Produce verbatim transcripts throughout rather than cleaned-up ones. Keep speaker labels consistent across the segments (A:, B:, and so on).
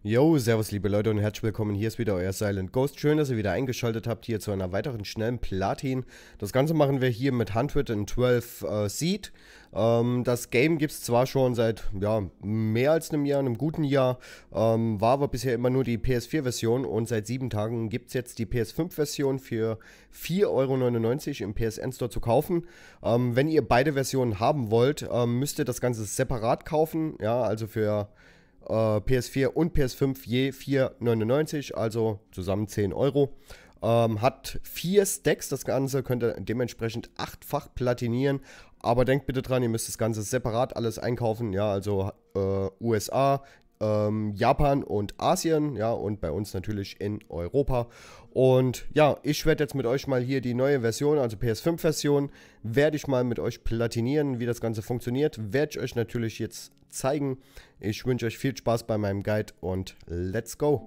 A: Yo, servus liebe Leute und herzlich willkommen, hier ist wieder euer Silent Ghost. Schön, dass ihr wieder eingeschaltet habt hier zu einer weiteren schnellen Platin. Das Ganze machen wir hier mit hundertzwölf äh, Seed. Ähm, das Game gibt es zwar schon seit ja, mehr als einem Jahr, einem guten Jahr, ähm, war aber bisher immer nur die P S vier Version und seit sieben Tagen gibt es jetzt die P S fünf Version für vier Euro neunundneunzig im P S N Store zu kaufen. Ähm, wenn ihr beide Versionen haben wollt, ähm, müsst ihr das Ganze separat kaufen, ja, also für P S vier und P S fünf je vier neunundneunzig, also zusammen zehn Euro. Ähm, hat vier Stacks, das Ganze könnt ihr dementsprechend achtfach platinieren. Aber denkt bitte dran, ihr müsst das Ganze separat alles einkaufen. Ja, also äh, U S A, ähm, Japan und Asien. Ja, und bei uns natürlich in Europa. Und ja, ich werde jetzt mit euch mal hier die neue Version, also P S fünf Version, werde ich mal mit euch platinieren, wie das Ganze funktioniert. Werde ich euch natürlich jetzt zeigen. Ich wünsche euch viel Spaß bei meinem Guide und let's go!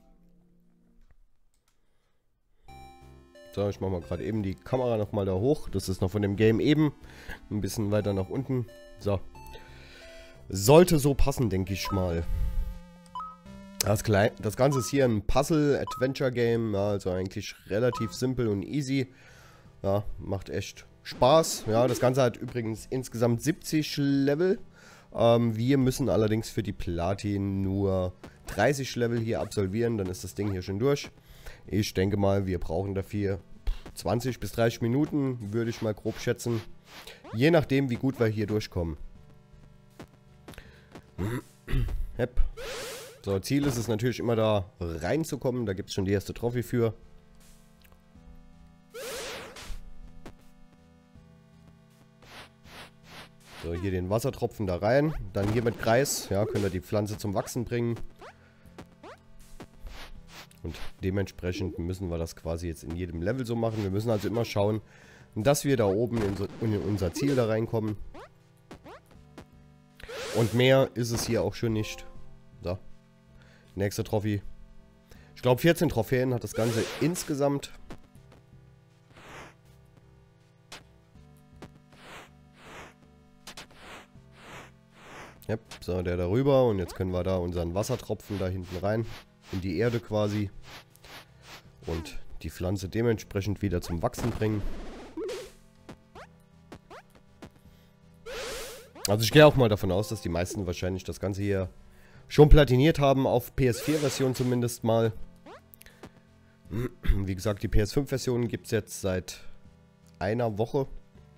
A: So, ich mache mal gerade eben die Kamera nochmal da hoch. Das ist noch von dem Game eben. Ein bisschen weiter nach unten. So. Sollte so passen, denke ich mal. Das, Klein das Ganze ist hier ein Puzzle-Adventure-Game. Ja, also eigentlich relativ simpel und easy. Ja, macht echt Spaß. Ja, das Ganze hat übrigens insgesamt siebzig Level. Ähm, wir müssen allerdings für die Platin nur dreißig Level hier absolvieren. Dann ist das Ding hier schon durch. Ich denke mal, wir brauchen dafür zwanzig bis dreißig Minuten, würde ich mal grob schätzen. Je nachdem, wie gut wir hier durchkommen. Hepp. So, Ziel ist es natürlich immer da reinzukommen. Da gibt es schon die erste Trophy für. So, hier den Wassertropfen da rein. Dann hier mit Kreis, ja, könnt ihr die Pflanze zum Wachsen bringen. Und dementsprechend müssen wir das quasi jetzt in jedem Level so machen. Wir müssen also immer schauen, dass wir da oben in, so, in unser Ziel da reinkommen. Und mehr ist es hier auch schon nicht. So. Nächste Trophy. Ich glaube vierzehn Trophäen hat das Ganze insgesamt. Yep, so, der darüber. Und jetzt können wir da unseren Wassertropfen da hinten rein. In die Erde quasi. Und die Pflanze dementsprechend wieder zum Wachsen bringen. Also ich gehe auch mal davon aus, dass die meisten wahrscheinlich das Ganze hier schon platiniert haben. Auf P S vier Version zumindest mal. Wie gesagt, die P S fünf Version gibt es jetzt seit einer Woche.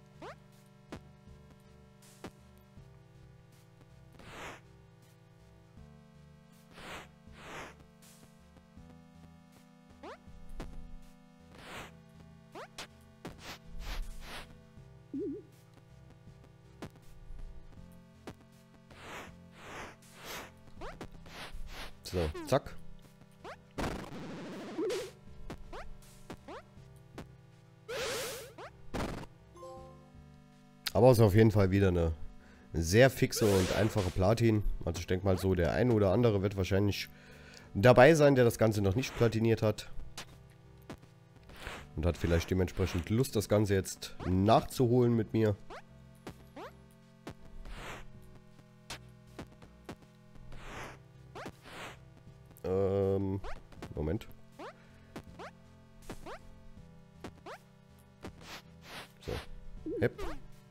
A: So, zack. Aber es ist auf jeden Fall wieder eine sehr fixe und einfache Platin. Also ich denke mal so, der eine oder andere wird wahrscheinlich dabei sein, der das Ganze noch nicht platiniert hat. Und hat vielleicht dementsprechend Lust, das Ganze jetzt nachzuholen mit mir. Ähm, Moment. So. Hepp.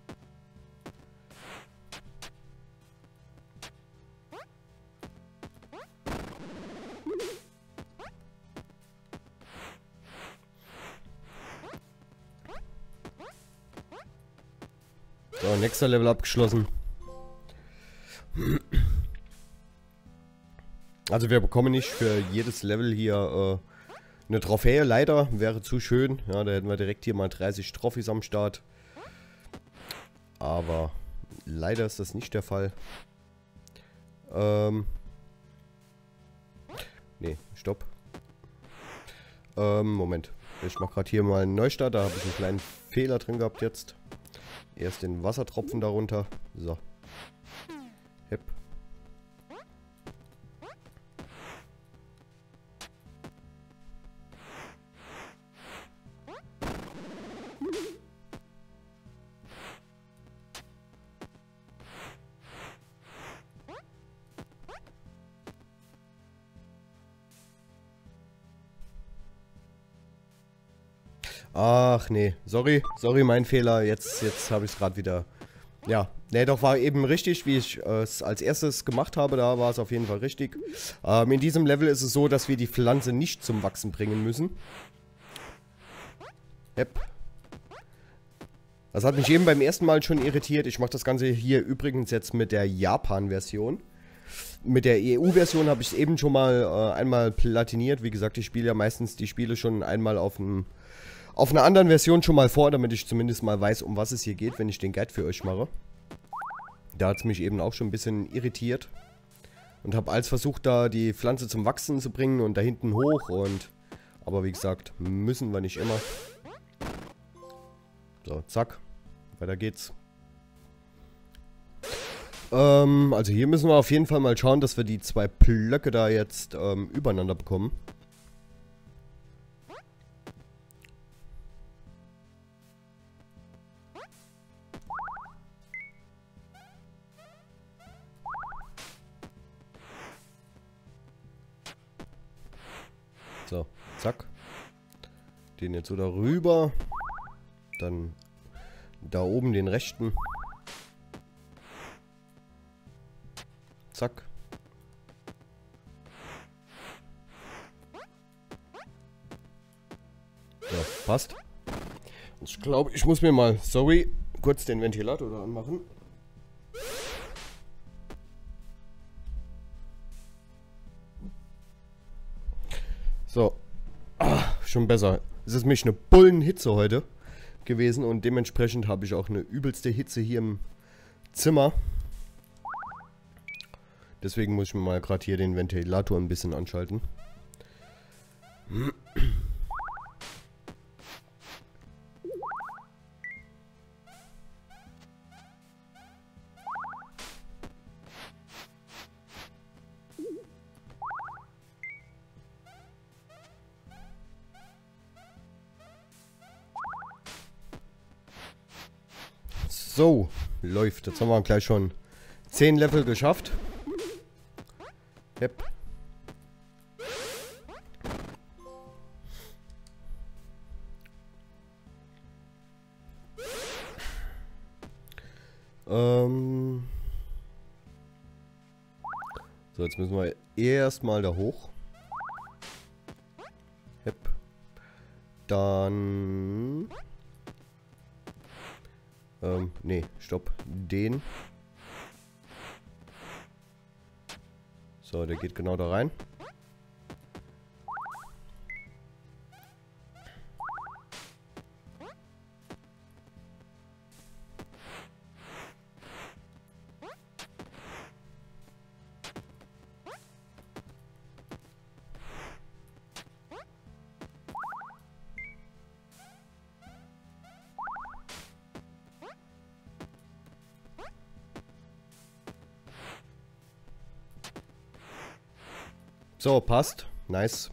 A: So, nächster Level abgeschlossen. Also wir bekommen nicht für jedes Level hier äh, eine Trophäe, leider, wäre zu schön. Ja, da hätten wir direkt hier mal dreißig Trophys am Start. Aber leider ist das nicht der Fall. Ähm. Nee, stopp. Ähm, Moment. Ich mache gerade hier mal einen Neustart, da habe ich einen kleinen Fehler drin gehabt jetzt. Erst den Wassertropfen darunter. So. Hepp. Ach nee, sorry, sorry, mein Fehler. Jetzt, jetzt habe ich es gerade wieder. Ja, nee, doch war eben richtig, wie ich es als erstes gemacht habe. Da war es auf jeden Fall richtig. Ähm, in diesem Level ist es so, dass wir die Pflanze nicht zum Wachsen bringen müssen. Yep. Das hat mich eben beim ersten Mal schon irritiert. Ich mache das Ganze hier übrigens jetzt mit der Japan-Version. Mit der E U-Version habe ich es eben schon mal äh, einmal platiniert. Wie gesagt, ich spiele ja meistens die Spiele schon einmal auf einem auf einer anderen Version schon mal vor, damit ich zumindest mal weiß, um was es hier geht, wenn ich den Guide für euch mache. Da hat es mich eben auch schon ein bisschen irritiert. Und habe als versucht, da die Pflanze zum Wachsen zu bringen und da hinten hoch und... Aber wie gesagt, müssen wir nicht immer. So, zack. Weiter geht's. Ähm, also hier müssen wir auf jeden Fall mal schauen, dass wir die zwei Blöcke da jetzt ähm, übereinander bekommen. So, zack. Den jetzt so darüber. Dann da oben den rechten. Zack. So, passt. Ich glaube, ich muss mir mal, sorry, kurz den Ventilator da anmachen. So. Ah, schon besser. Es ist nämlich eine Bullenhitze heute gewesen und dementsprechend habe ich auch eine übelste Hitze hier im Zimmer. Deswegen muss ich mir mal gerade hier den Ventilator ein bisschen anschalten. So, läuft. Jetzt haben wir gleich schon zehn Level geschafft. Yep. Ähm. So, jetzt müssen wir erstmal da hoch. Yep. Dann... Ähm, nee, stopp. Den. So, der geht genau da rein. So, passt. Nice.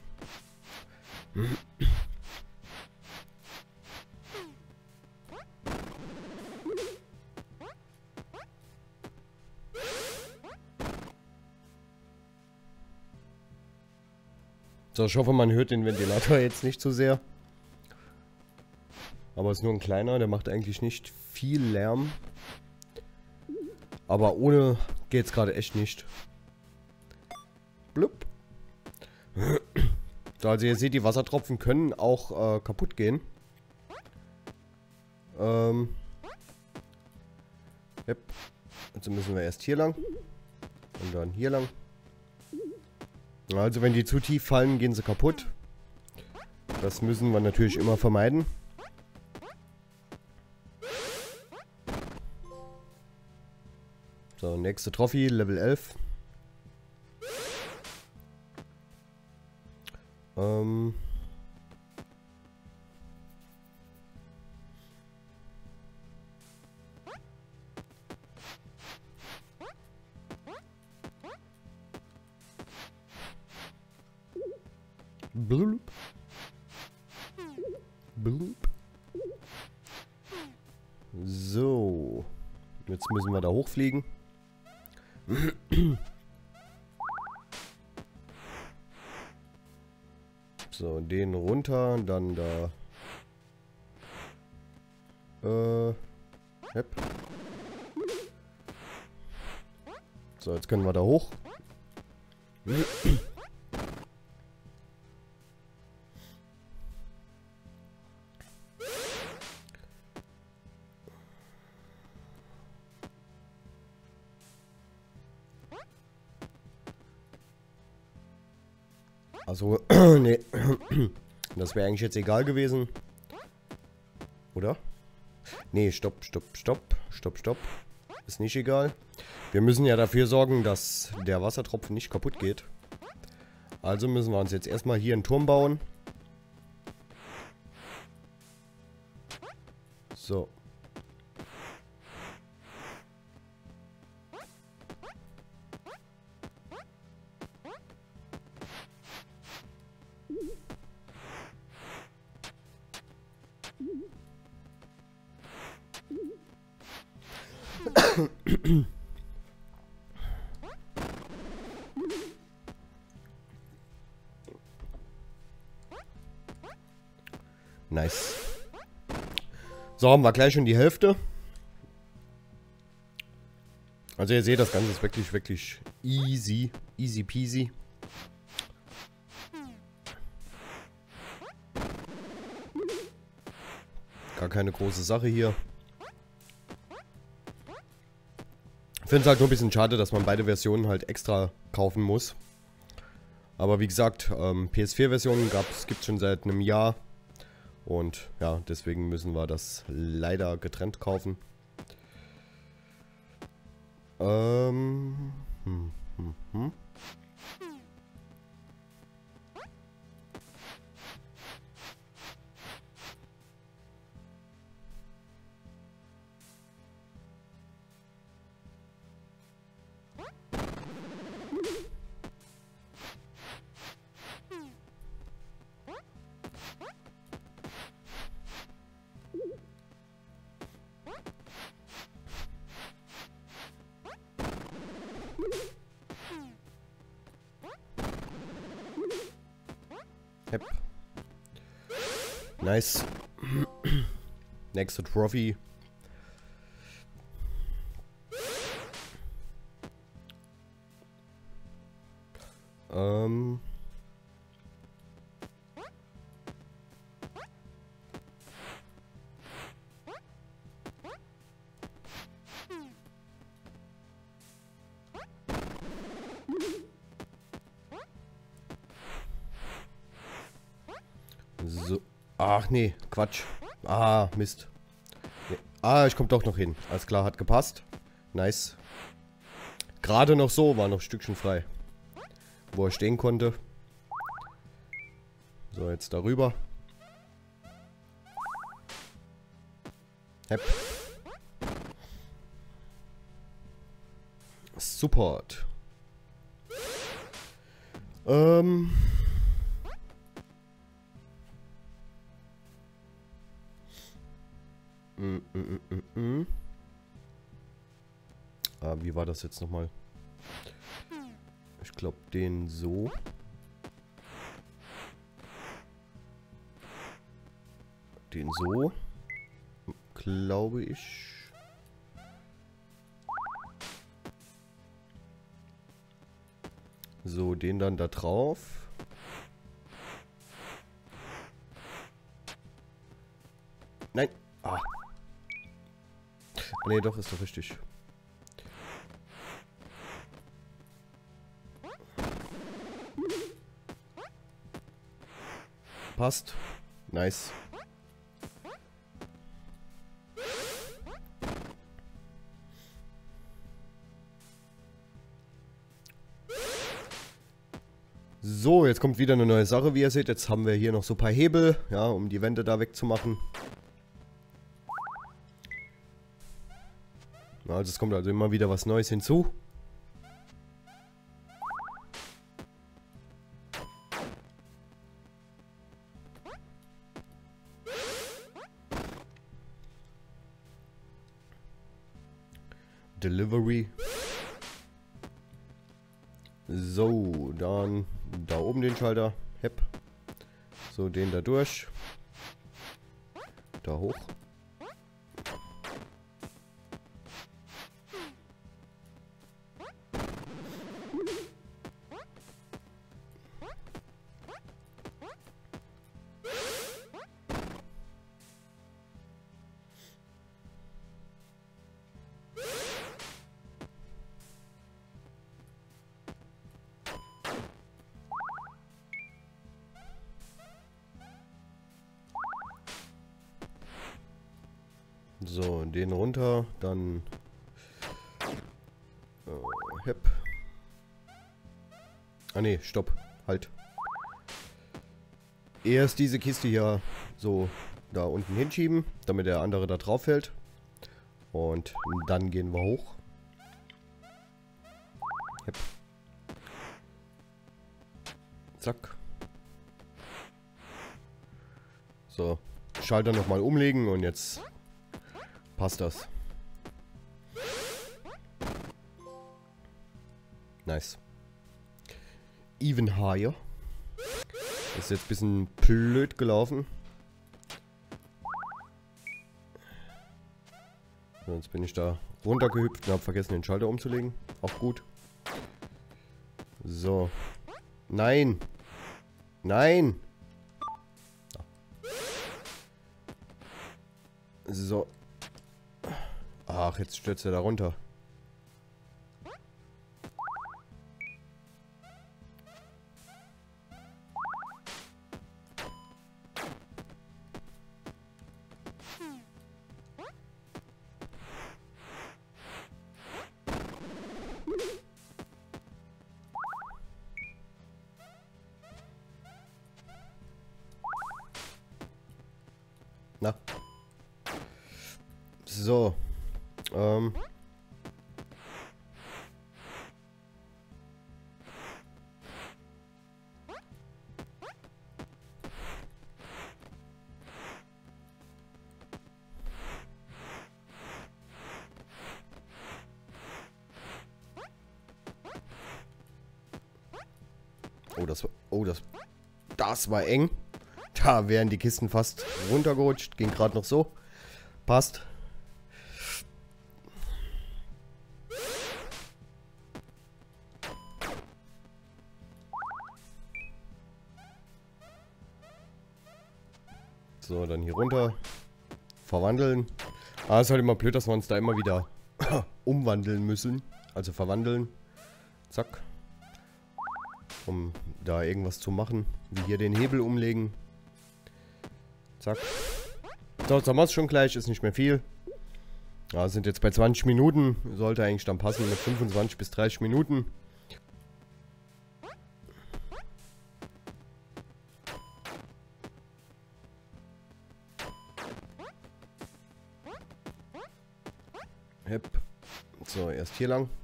A: So, ich hoffe, man hört den Ventilator jetzt nicht zu sehr. Aber es ist nur ein kleiner, der macht eigentlich nicht viel Lärm. Aber ohne geht's gerade echt nicht. Blub. So, also ihr seht, die Wassertropfen können auch äh, kaputt gehen. Ähm. Yep. Also müssen wir erst hier lang. Und dann hier lang. Also wenn die zu tief fallen, gehen sie kaputt. Das müssen wir natürlich immer vermeiden. So, nächste Trophy, Level elf. Ähm. Blub. Blub. So. Jetzt müssen wir da hochfliegen. So, den runter, dann da Äh. Yep. So, jetzt können wir da hoch. Also, nee. Das wäre eigentlich jetzt egal gewesen. Oder? Nee, stopp, stopp, stopp, stopp, stopp. Ist nicht egal. Wir müssen ja dafür sorgen, dass der Wassertropfen nicht kaputt geht. Also müssen wir uns jetzt erstmal hier einen Turm bauen. So. Nice. So, haben wir gleich schon die Hälfte. Also ihr seht, das Ganze ist wirklich, wirklich easy. Easy peasy. Gar keine große Sache hier. Ich finde es halt nur ein bisschen schade, dass man beide Versionen halt extra kaufen muss. Aber wie gesagt, ähm, P S vier Versionen gibt es schon seit einem Jahr. Und ja, deswegen müssen wir das leider getrennt kaufen. Ähm. Hm, hm, hm. Yep. Nice. Nächste Trophy. Ähm. So. Ach nee, Quatsch. Ah, Mist. Nee. Ah, ich komme doch noch hin. Alles klar, hat gepasst. Nice. Gerade noch so, war noch ein Stückchen frei. Wo er stehen konnte. So, jetzt darüber. Hep. Support. Ähm... Mm, mm, mm, mm. Ah, wie war das jetzt nochmal? Ich glaube, den so. Den so. Glaube ich. So, den dann da drauf. Nein. Ah. Nee, doch, ist doch richtig. Passt. Nice. So, jetzt kommt wieder eine neue Sache, wie ihr seht. Jetzt haben wir hier noch so ein paar Hebel, ja, um die Wände da wegzumachen. Also es kommt also immer wieder was Neues hinzu. Delivery. So, dann da oben den Schalter. Hep. So, den da durch. Da hoch. So, den runter, dann äh, hep. Ah ne, stopp, halt. Erst diese Kiste hier so da unten hinschieben, damit der andere da drauf fällt. Und dann gehen wir hoch. Hep. Zack. So, Schalter nochmal umlegen und jetzt passt das. Nice. Even higher. Ist jetzt ein bisschen blöd gelaufen. Sonst bin ich da runtergehüpft und habe vergessen, den Schalter umzulegen. Auch gut. So. Nein. Nein. So. Ach, jetzt stürzt er da runter. Na. So. Ähm. Oh, das war... Oh, das... Das war eng. Da wären die Kisten fast runtergerutscht. Ging gerade noch so. Passt. So, dann hier runter. Verwandeln. Ah, ist halt immer blöd, dass wir uns da immer wieder umwandeln müssen. Also verwandeln. Zack. Um da irgendwas zu machen. Wie hier den Hebel umlegen. Zack. So, jetzt haben wir es schon gleich. Ist nicht mehr viel. Ja, sind jetzt bei zwanzig Minuten. Sollte eigentlich dann passen mit fünfundzwanzig bis dreißig Minuten. Hep. So, erst hier lang.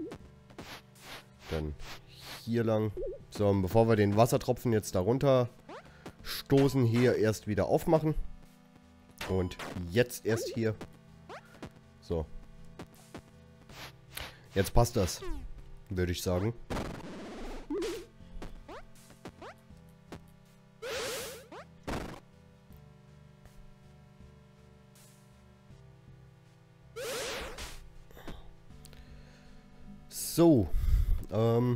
A: Dann hier lang. So, und bevor wir den Wassertropfen jetzt darunter stoßen, hier erst wieder aufmachen. Und jetzt erst hier. So. Jetzt passt das, würde ich sagen. So. Ähm.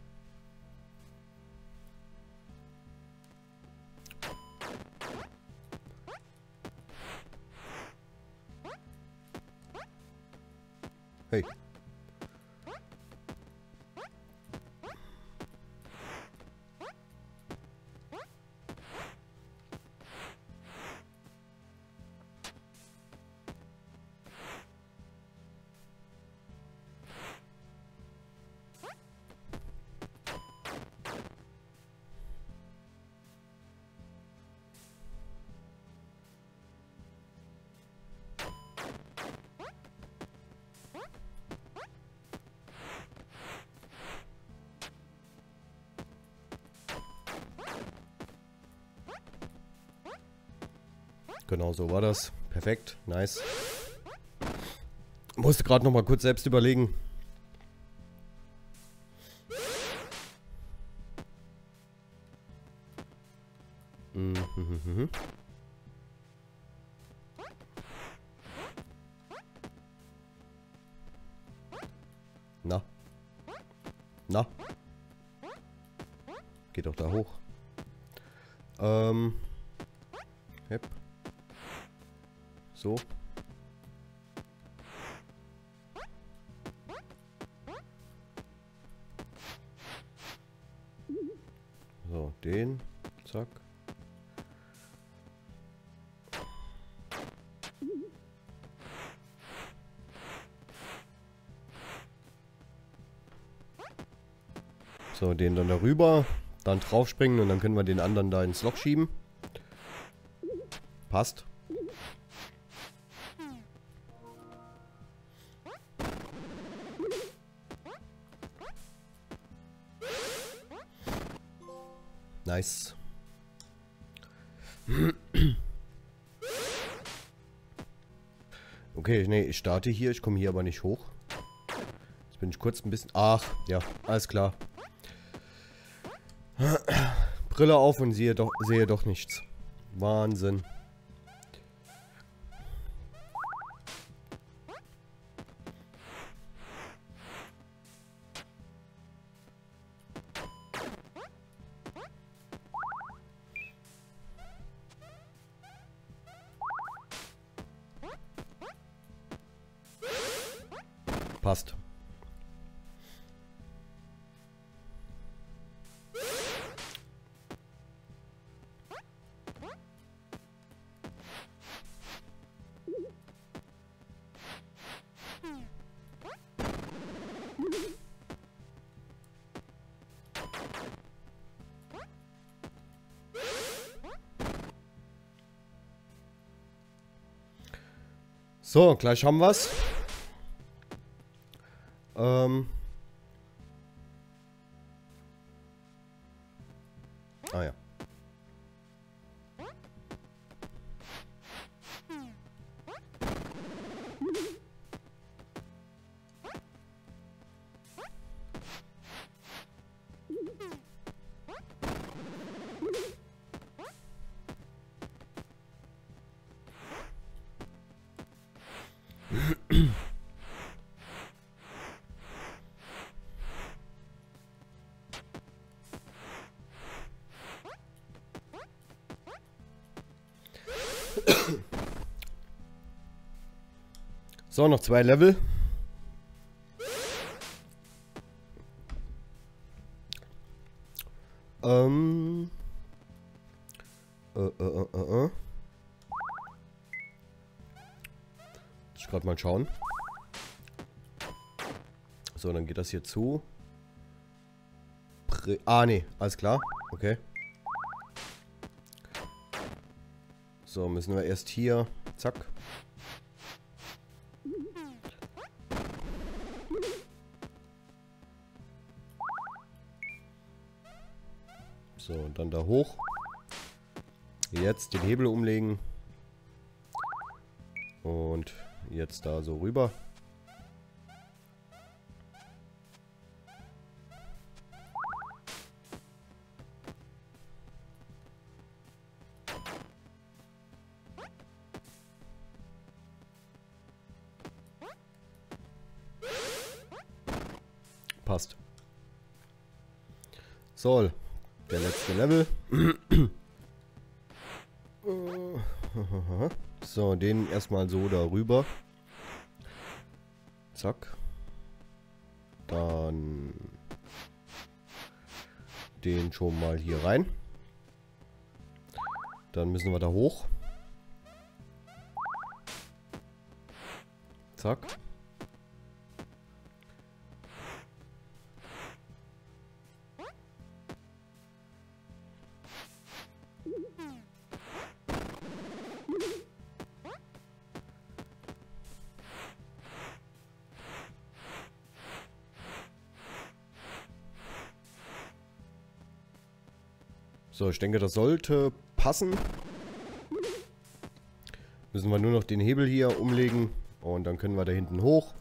A: Hey. Genau so war das. Perfekt. Nice. Musste gerade noch mal kurz selbst überlegen. Mhm. Na. Na. Geht doch da hoch. Ähm. Hep. So. So, den. Zack. So, den dann darüber. Dann draufspringen und dann können wir den anderen da ins Loch schieben. Passt. Nice. Okay, nee, ich starte hier. Ich komme hier aber nicht hoch. Jetzt bin ich kurz ein bisschen... Ach, ja, alles klar. Brille auf und sehe doch, sehe doch nichts. Wahnsinn. Passt. So, gleich haben wir's. Ähm. Ah ja. So, noch zwei Level. Ähm. Äh, äh, äh, äh. Ich gerade mal schauen. So, dann geht das hier zu. Prä ah, nee, alles klar. Okay. So, müssen wir erst hier. Zack. So, und dann da hoch. Jetzt den Hebel umlegen. Und jetzt da so rüber. Passt. So, der letzte Level. So, den erstmal so darüber. Zack. Dann den schon mal hier rein. Dann müssen wir da hoch. Zack. So, ich denke, das sollte passen. Müssen wir nur noch den Hebel hier umlegen. Und dann können wir da hinten hoch.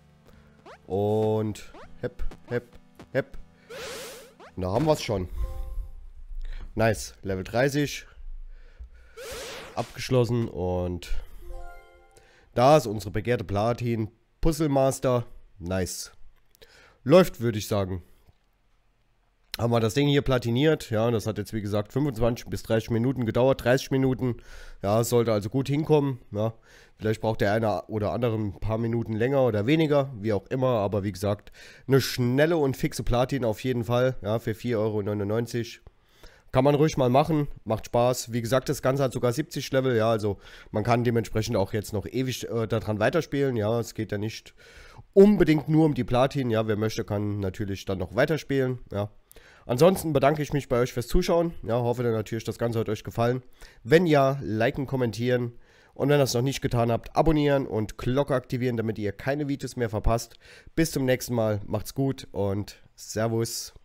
A: Und hepp, hepp, hepp. Und da haben wir es schon. Nice. Level dreißig. Abgeschlossen. Und da ist unsere begehrte Platin. Puzzle Master. Nice. Läuft, würde ich sagen. Haben wir das Ding hier platiniert. Ja, das hat jetzt wie gesagt fünfundzwanzig bis dreißig Minuten gedauert. dreißig Minuten. Ja, sollte also gut hinkommen. Ja, vielleicht braucht der eine oder andere ein paar Minuten länger oder weniger. Wie auch immer. Aber wie gesagt, eine schnelle und fixe Platin auf jeden Fall. Ja, für vier Euro neunundneunzig. Kann man ruhig mal machen. Macht Spaß. Wie gesagt, das Ganze hat sogar siebzig Level. Ja, also man kann dementsprechend auch jetzt noch ewig äh, daran weiterspielen. Ja, es geht ja nicht unbedingt nur um die Platin. Ja, wer möchte, kann natürlich dann noch weiterspielen. Ja. Ansonsten bedanke ich mich bei euch fürs Zuschauen. Ja, hoffe dann natürlich, das Ganze hat euch gefallen. Wenn ja, liken, kommentieren. Und wenn ihr das noch nicht getan habt, abonnieren und Glocke aktivieren, damit ihr keine Videos mehr verpasst. Bis zum nächsten Mal. Macht's gut und Servus.